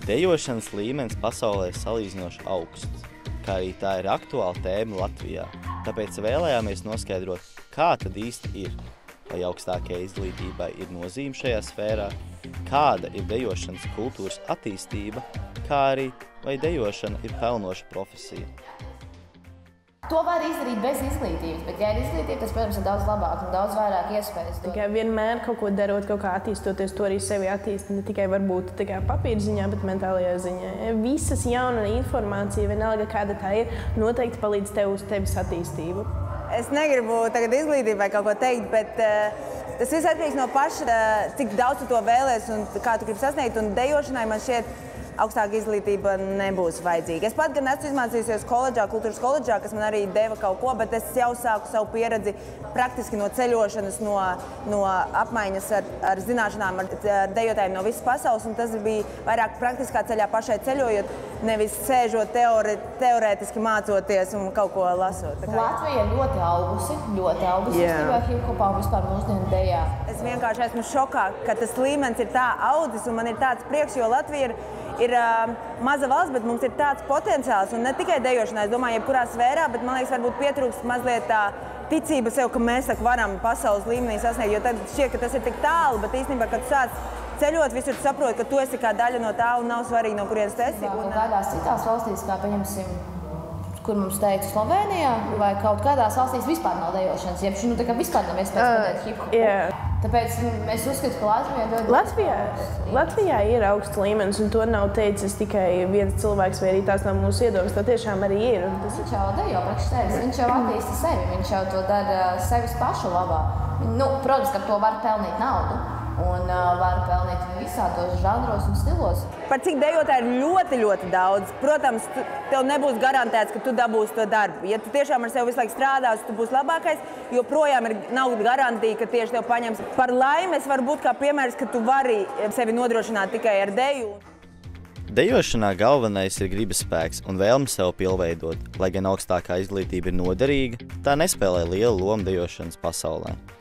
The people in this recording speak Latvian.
Dejošanas līmenis pasaulē ir salīdzinoši augsts, kā arī tā ir aktuāla tēma Latvijā. Tāpēc vēlējāmies noskaidrot, kā tad īsti ir, vai augstākajai izglītībai ir nozīme šajā sfērā, kāda ir dejošanas kultūras attīstība, kā arī vai dejošana ir pelnoša profesija. To var izdarīt bez izglītības, bet, ja ir izglītība, tas, protams, ir daudz labāk un daudz vairāk iespējas. Tikai vienmēr kaut ko darot, kaut kā attīstoties, to arī sevi attīst, ne tikai varbūt papīra ziņā, bet mentālajā ziņā. Visas jauna informācija, vienalga kāda tā ir, noteikti palīdz tev uz tevis attīstību. Es negribu tagad izglītībai kaut ko teikt, bet tas viss atkarīgs no paša, cik daudz tu to vēlies un kā tu gribi sasniegt. Un dejošanai man šķiet, augstāka izglītība nebūs vajadzīga. Es pat gan esmu izmācījusies koledžā, kultūras koledžā, kas man arī deva kaut ko, bet es jau sāku savu pieredzi praktiski no ceļošanas, no apmaiņas ar zināšanām, ar dejotājiem no visas pasaules, un tas bija vairāk praktiskā ceļā pašai ceļojot, nevis sēžot teorētiski mācoties un kaut ko lasot. Latvija ir ļoti augusi īstenībā hip-hopā un vispār mūsdienu dejā. Es vienkārši esmu šokā, ka tas līmenis ir tā audzis, un man ir tāds prieks, jo Latvija ir maza valsts, bet mums ir tāds potenciāls, un ne tikai dejošanā, es domāju, jebkurā sfērā, bet man liekas, varbūt pietrūkst mazliet tā ticība sev, ka mēs varam pasaules līmenī sasniegt, jo tad šķiet, ka tas ir tik tālu, bet īstenībā, kad tu sāc ceļot, visur tu saproti, ka tu esi kā daļa no tā un nav svarīgi, no kurienes tu esi. Kaut kādās citās valstīs, kā pieņemsim, kur mums teica Slovenijā, vai kaut kādās valstīs vispār nav dejošanas, jeb tā kā vispār nav iespējas patēt hip-hopu. Yeah. Tāpēc mēs uzskatām, ka Latvijā ir augsts līmenis, un to nav teicis tikai viens cilvēks, vai arī tās nav mūsu iedomas. Tā tiešām arī ir. Viņš jau dejo priekš tevis, viņš jau attīsta sevi, viņš jau to dara sevis pašu labā. Protams, ka to var pelnīt naudu. Un var pelnīt visādos žanros un stilos. Par cik dejotāji ir ļoti, ļoti daudz. Protams, tev nebūs garantēts, ka tu dabūsi to darbu. Ja tu tiešām ar sevi visu laiku strādāsi, tu būsi labākais, joprojām nav garantija, ka tieši tev paņems. Par laimi es varu būt kā piemērs, ka tu vari sevi nodrošināt tikai ar deju. Dejošanā galvenais ir gribas spēks un vēlme sev pilnveidot. Lai gan augstākā izglītība ir noderīga, tā nespēlē lielu lomu dejošanas pasaulē.